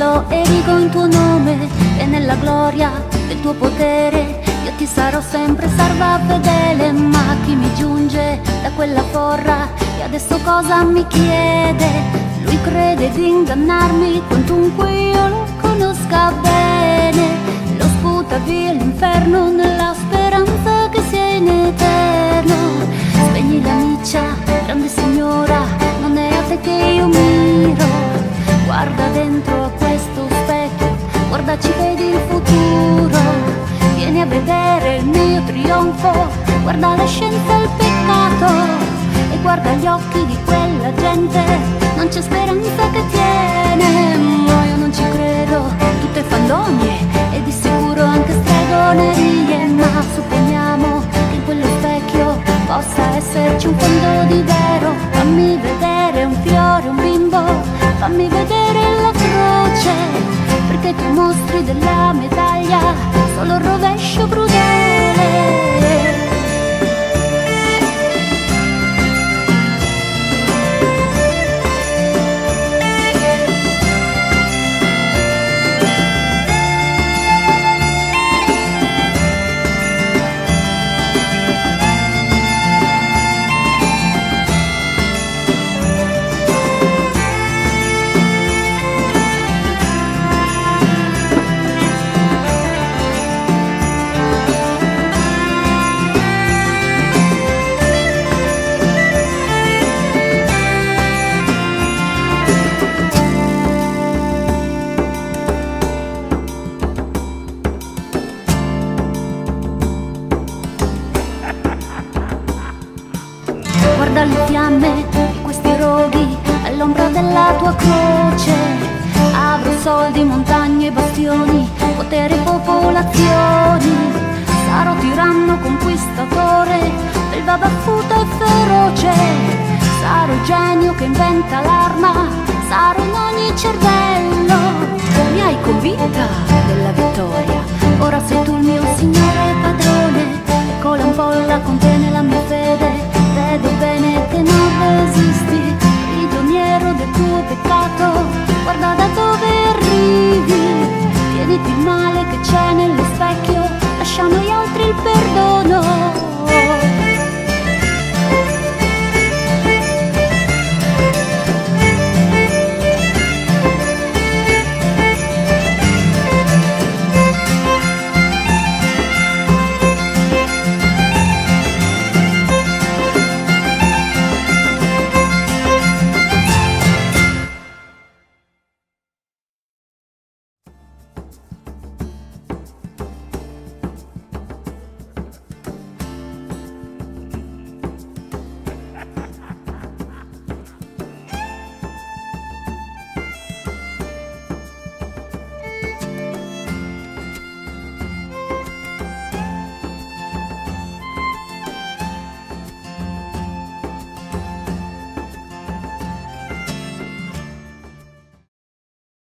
cielo erigo in tuo nome e nella gloria del tuo potere io ti sarò sempre serva fedele. Ma chi mi giunge da quella forra e adesso cosa mi chiede? Lui crede di ingannarmi quantunque io lo conosca bene. Lo sputa via l'inferno nella speranza che sia in eterno. Spegni la miccia, grande signora, non è a te che io miro. Guarda dentro a questo specchio, guarda ci vedi il futuro. Vieni a vedere il mio trionfo, guarda la scienza e il peccato. E guarda gli occhi di quella gente, non c'è speranza che tiene. Ma io non ci credo, tutte fandonie e di sicuro anche stregonerie. Ma supponiamo che in quello specchio possa esserci un fondo di vero. Fammi vedere un fiore, un bimbo, fammi vedere la croce, perché tu mostri della medaglia solo il rovescio crudele. Guarda le fiamme di questi roghi all'ombra della tua croce. Avrò soldi, montagne, bastioni, potere, popolazioni. Sarò tiranno, conquistatore, belva baffuta e feroce. Sarò il genio che inventa l'arma, sarò in ogni cervello. Mi hai convinta della vittoria, ora sei tu il mio signore e padrone. Ecco l'ampolla contiene la mia fede. Vedo bene che non resisti, prigioniero del tuo peccato. Guarda da dove arrivi, tieniti il male che c'è nello specchio.